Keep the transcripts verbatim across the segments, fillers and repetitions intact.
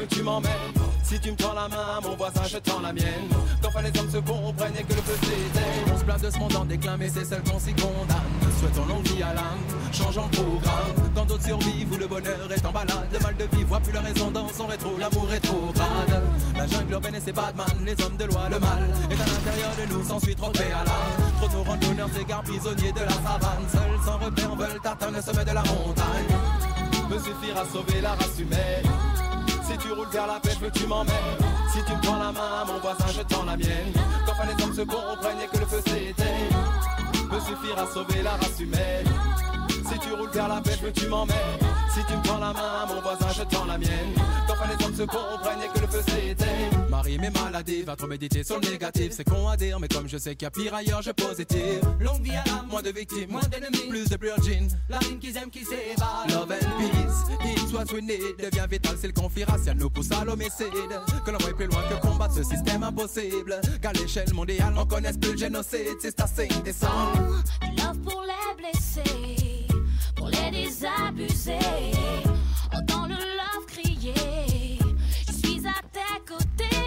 veux que tu m'emmènes. Si tu me tends la main, mon voisin, je tends la mienne. Qu'enfin les hommes se comprennent et que le feu s'éteigne. On se plaint de ce monde en déclin, mais c'est seul qu'on s'y condamne. Souhaitons longue vie à l'âme, changeons le programme. Quand d'autres survivent, où le bonheur est en balade, le mal de vivre voit plus la raison dans son rétro, l'amour rétrograde. La jungle urbaine et ses Batman, les hommes de loi, le mal est à l'intérieur de nous, s'ensuit trop de préalable. Trop de nos randonneurs s'égarent prisonniers de la savane. Seuls sans repère veulent atteindre le sommet de la montagne. Me suffire à sauver la race humaine. Si tu roules vers la paix, veux que tu m'emmènes. Si tu me prends la main, mon voisin, je tends la mienne. Qu'enfin les hommes se comprennent et que le feu s'éteigne. Peut suffire à sauver la race humaine. Si tu roules vers la paix, veux que tu m'emmènes. Si tu me prends la main, mon voisin, je tends la mienne. Qu'enfin les hommes se comprennent et que le feu s'éteigne. Marie m'est maladie, va trop méditer sur le négatif. C'est con à dire, mais comme je sais qu'il y a pire ailleurs, je positive. Longue vie à l'âme, moins de victimes, moins d'ennemis, plus de virgin. La rime qu'ils aiment qui s'évade. Love and peace, it's what we need. Devient vital, c'est le conflit racial nous pousse à l'homicide. Que l'on voit plus loin que combattre ce système impossible. Qu'à l'échelle mondiale, on connaisse plus le génocide. C'est assez indécent. Love pour les blessés, pour les désabusés. Entends le love crier, je suis à tes côtés.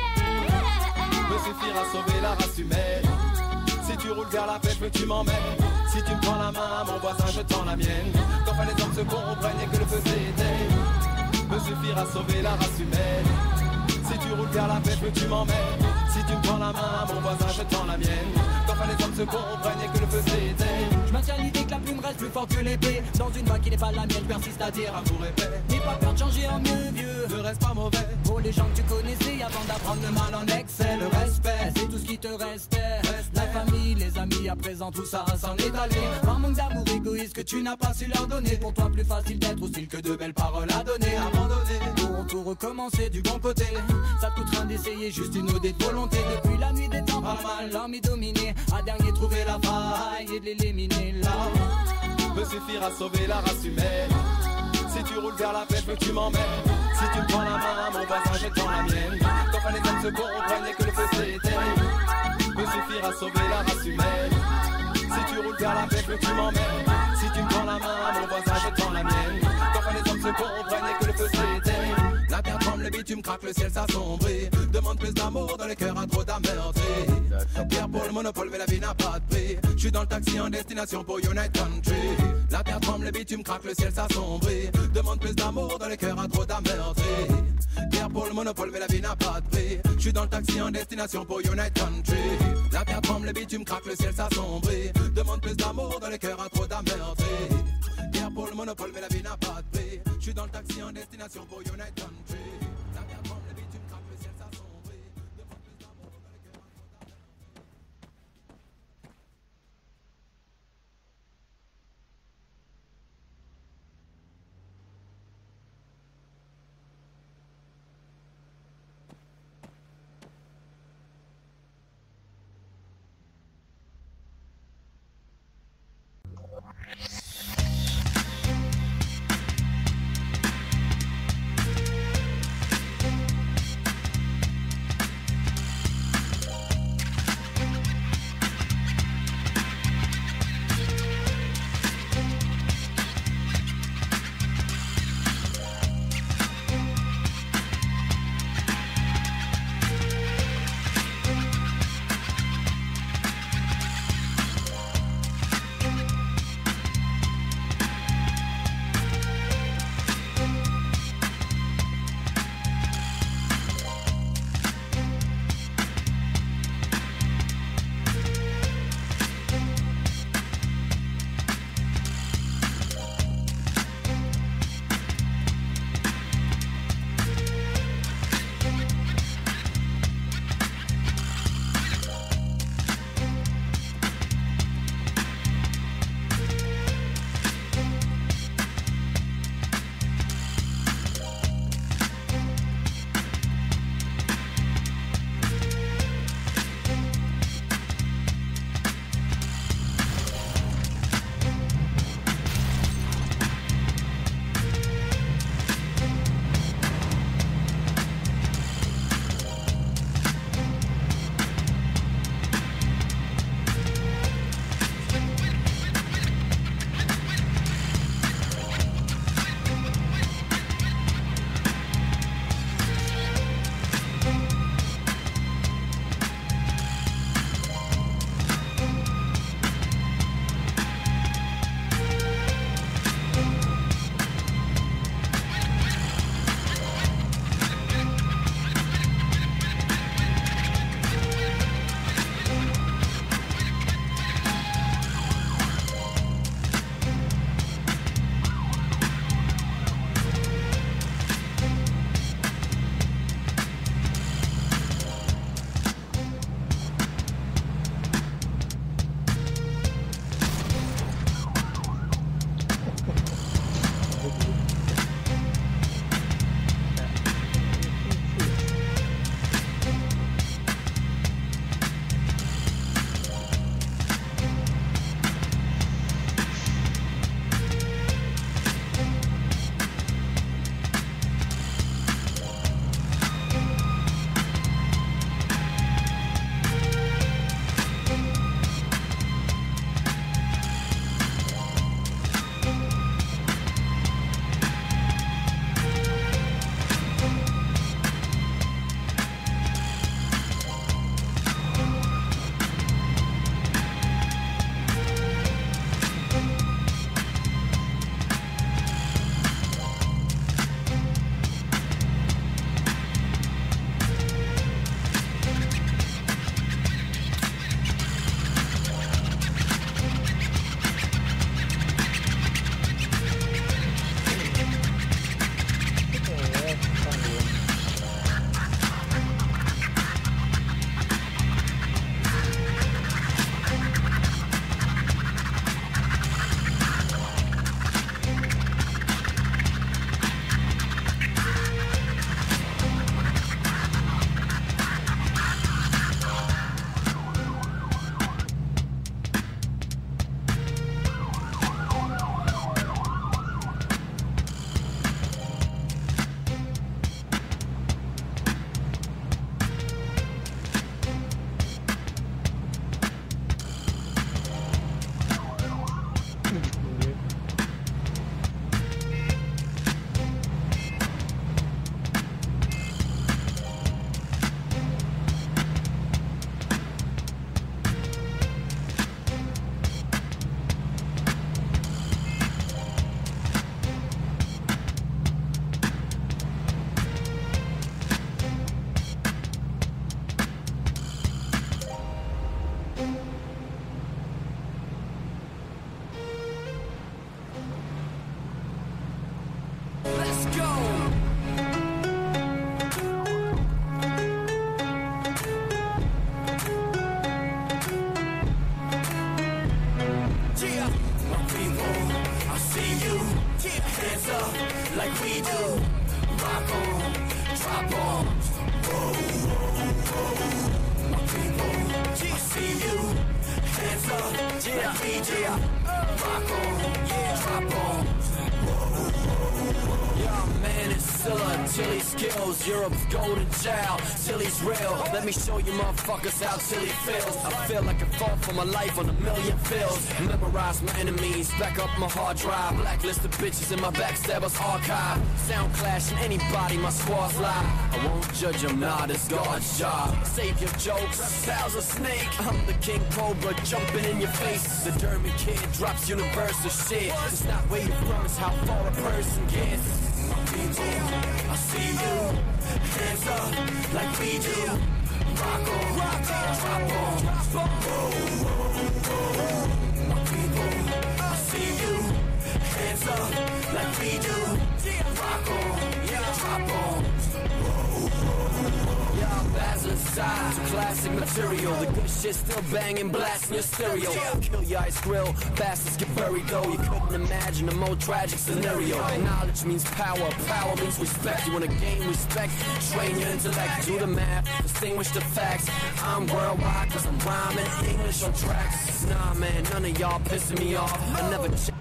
Peut suffire à sauver la race humaine. Si tu roules vers la paix, veux que tu m'emmènes. Si tu me prends la main, mon voisin, je tends la mienne. Qu'enfin les hommes se comprennent et que le feu s'éteigne. Peut suffire à sauver la race humaine. Si tu roules vers la paix, veux que tu m'emmènes. Si tu me prends la main, mon voisin, je tends la mienne. Qu'enfin les hommes se comprennent et que le feu s'éteigne. Je maintiens l'idée que la plume reste plus forte que l'épée. Dans une voie qui n'est pas la mienne, je persiste à dire amour et paix. N'aie pas peur de changer en mieux, vieux. Ne reste pas mauvais. Pour les gens que tu connaissais avant d'apprendre le mal en excès. Le respect, c'est tout ce qui te restait. La famille, les amis, à présent tout ça s'en est allé. Par manque d'amour égoïste que tu n'as pas su leur donner. Pour toi plus facile d'être hostile que de belles paroles à donner. Abandonner, pour tout recommencer du bon côté. Ça te coûte rien d'essayer, juste une ode de volonté. Depuis la nuit des temps, pas mal, l'homme dominé. À dernier trouver la faille et de l'éliminer là. Peut suffire à sauver la race humaine. Si tu roules vers la paix, veux que tu m'emmènes. Si tu me prends la main, mon voisin, je tends la mienne. Qu'enfin les hommes se comprennent et que le feu s'éteigne. Peut suffire à sauver la race humaine. Si tu roules vers la paix, veux que tu m'emmènes. Si tu me prends la main, mon voisin, je tends la mienne. Qu'enfin les hommes se comprennent et que le feu s'éteigne. La terre tremble, le bitume craque, le ciel s'assombrit. Demande plus d'amour dans le cœur à trop d'amertume. Pierre pour le monopole, mais la vie n'a pas de prix. Je suis dans le taxi en destination pour United Country. La terre tremble, le bitume craque, le ciel s'assombrit. Demande plus d'amour dans le cœur à trop d'amertume. Pierre pour le monopole, mais la vie n'a pas de prix. Je suis dans le taxi en destination pour United Country. La terre tremble, le bitume craque, le ciel s'assombrit. Demande plus d'amour dans le cœur à trop d'amertume. Pierre pour le monopole, mais la vie n'a pas de prix. Je suis dans le taxi en destination pour United Country. La terre tremble, le bitume craque, le ciel s'assombrit. Demande plus d'amour dans le cœur à trop d'amertume. like we do. Rock on, drop on. Whoa, whoa, whoa. My people, I see you. Hands up, yeah, like we do. Rock on, yeah, drop on. Yeah, man, it's Scylla, Tilly skills, Europe's golden child, Tilly's real. Let me show you motherfuckers how Tilly feels. I feel like I fought for my life on a million fields. Memorize my enemies, back up my hard drive. Blacklist of bitches in my backstabbers archive. Sound clashing anybody, my squad's live. I won't judge them, nah, it's God's job. Save your jokes, pal's a snake. I'm the King Cobra jumping in your face. The Dermy kid drops universal shit. It's not where you from, it's how far a person gets. My people, I see you. Hands up like we do. Rock on, rock on, drop on. Whoa, whoa, whoa. My people, I see you. Hands up like we do. Rock on, yeah, drop on. Whoa, whoa, yeah, Baz inside. It's classic material. The good shit still banging, blasting your stereo. Kill your ice grill, bastards get buried though. You couldn't imagine a more tragic scenario. Knowledge means power, power means respect. You wanna gain respect, train your intellect. Do the math, distinguish the facts. I'm worldwide cause I'm rhyming English on tracks. Nah man, none of y'all pissing me off. I never ch-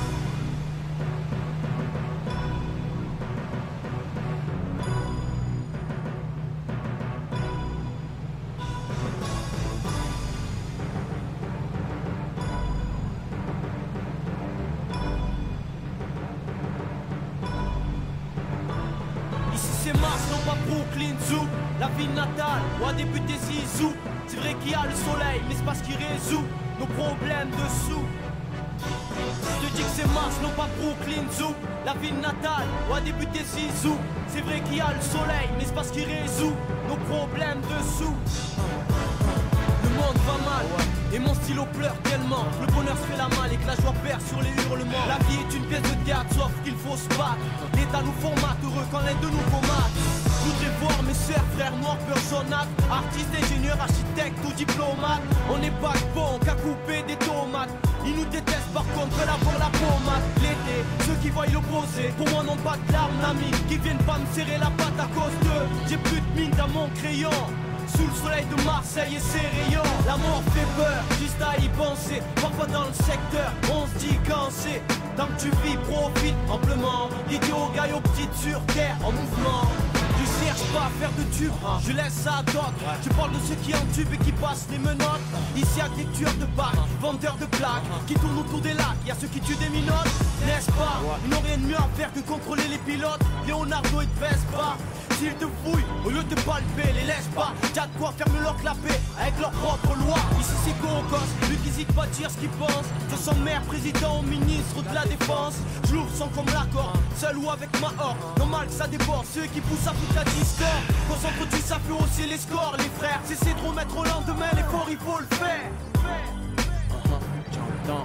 C'est Mars, non pas Brooklyn Zoo. La ville natale, où a débuté Zizou. C'est vrai qu'il y a le soleil, mais c'est parce qu'il résout nos problèmes dessous. Je te dis que c'est Mars, non pas Brooklyn Zoo. La ville natale, où a débuté Zizou. C'est vrai qu'il y a le soleil, mais c'est parce qu'il résout nos problèmes dessous. Le monde va mal, et mon stylo pleure tellement. Le bonheur se fait la malle et que la joie perd sur les hurlements. La vie est une pièce de théâtre, sauf qu'il faut se battre. L'État nous formate, heureux quand l'aide de nous comate. Je voudrais voir mes sœurs, frères noirs, peurs jaunâtres. Artistes, ingénieurs, architectes ou diplomates. On n'est pas bon qu'à couper des tomates. Ils nous détestent par contre, veulent avoir la pommade. L'été, ceux qui voient l'opposé, pour moi n'ont pas de larmes d'amis. Qui viennent pas me serrer la patte à cause d'eux. J'ai plus de mine dans mon crayon. Sous le soleil de Marseille et ses rayons. La mort fait peur, juste à y penser. Parfois dans le secteur, on se dit quand c'est. Tant que tu vis, profite amplement. L'idiot gagne aux petites sur terre, en mouvement. Je cherche pas à faire de tube, je laisse ça à d'autres. Je parle de ceux qui entubent et qui passent les menottes. Ici y'a des tueurs de bacs, vendeurs de plaques qui tournent autour des lacs, y'a ceux qui tuent des minottes. N'est-ce pas, ils n'ont rien de mieux à faire que contrôler les pilotes. Leonardo, ils te baissent pas. S'ils te fouillent, au lieu de te palper, les laisse pas. Y'a de quoi fermer leur clapet avec leur propre loi. Ici c'est Gogos, lui qui hésite pas à dire ce qu'il pense. De son maire, président ou ministre de la défense. Je l'ouvre sans comme l'accord, seul ou avec ma horde. Normal que ça déborde, ceux qui poussent à foutre la discorde. Concentre-tu, ça fait hausser les scores, les frères. Cessez de remettre au lendemain, l'effort il faut le faire. J'entends.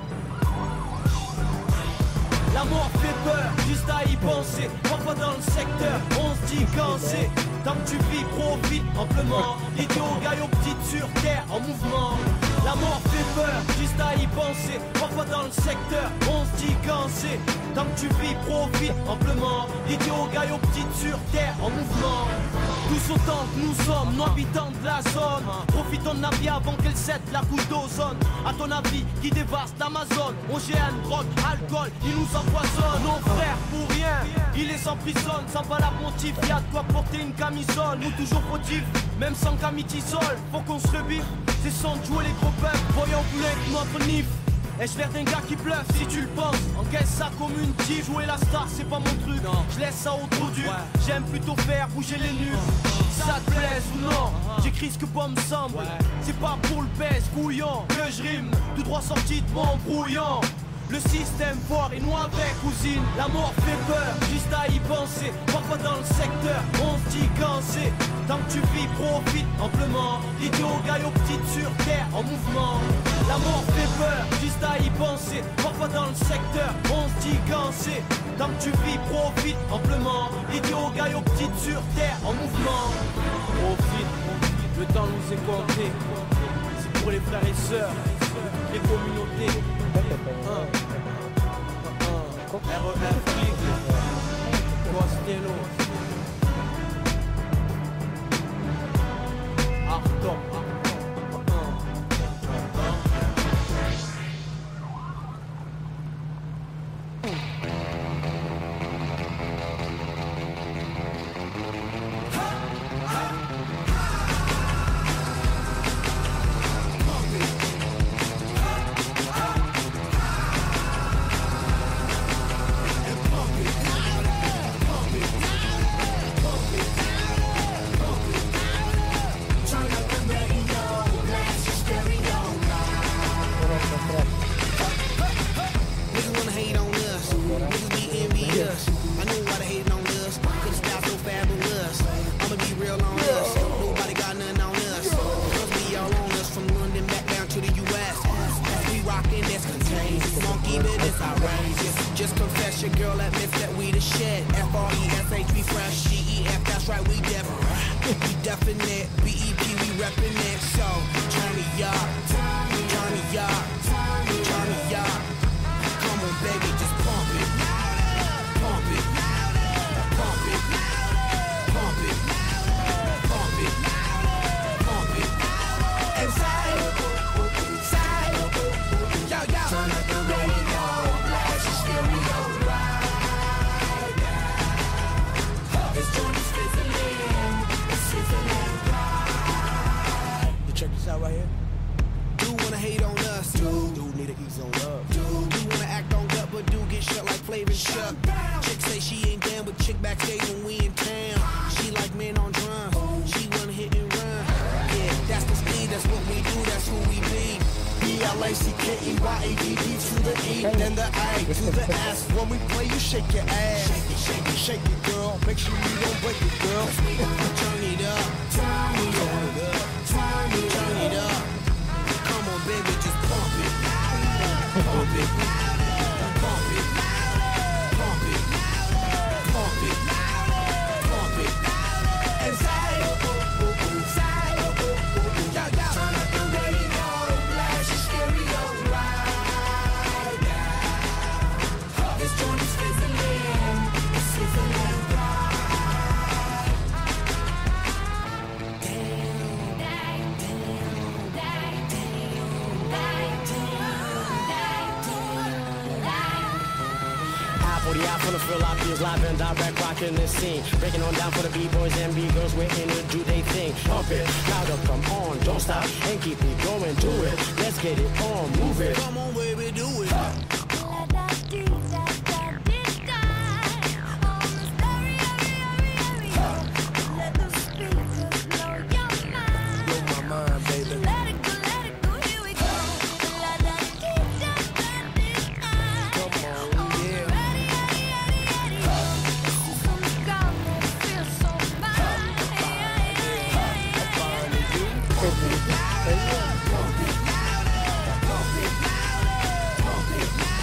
La mort fait peur, juste à y penser. Parfois dans le secteur, on se dit quand c'est. Tant que tu vis, profite amplement. L'idiot gagne aux petites sur terre, en mouvement. La mort fait peur, juste à y penser. Parfois dans le secteur, on se dit quand c'est. Tant que tu vis, profite amplement. L'idiot gagne aux petites sur terre, en mouvement. Tous autant que nous sommes, nous habitants de la zone. Profitons de la vie avant qu'elle cède la couche d'ozone. À ton avis, qui dévaste l'Amazon. O G N, drogue, alcool, ils nous empoisonnent. Nos frères pour rien, ils les emprisonnent. Sans valable motif, y'a de quoi porter une camisole. Nous toujours fautifs, même sans camitisol. Faut qu'on se rebiffe, c'est sans jouer les gros peuples. Voyons plus loin que notre nif. Ai-je l'air d'un gars qui bluffe si tu le penses? Encaisse ça comme une tige. Jouer la star c'est pas mon truc. Je laisse ça au trou dur. J'aime plutôt faire bouger les nuls. Ça te plaise ou non, j'écris ce que bon me semble. C'est pas pour le baisse couillon que je rime, tout droit sorti de mon brouillon. Le système fort et nous avec cousine. La mort fait peur, juste à y penser. Parfois dans le secteur, on se dit quand c'est. Tant que tu vis, profite amplement. L'idiot gagne aux petites sur terre, en mouvement. La mort fait peur, juste à y penser. Parfois dans le secteur, on se dit quand c'est. Tant que tu vis, profite amplement. L'idiot gagne aux petites sur terre, en mouvement. Profite, le temps nous est compté. C'est pour les frères et sœurs, les communautés. R E F, Costello. Achtung. Live and direct, rocking the scene. Breaking on down for the B-boys and B-girls. We're in to do they thing. Pump it, louder, come on, don't stop, and keep it going, do it. Let's get it on, move it. Come on, baby, do it. Pump it, pump it, pump it, pump it, pump it,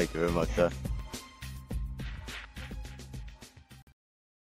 Thank you very much, sir.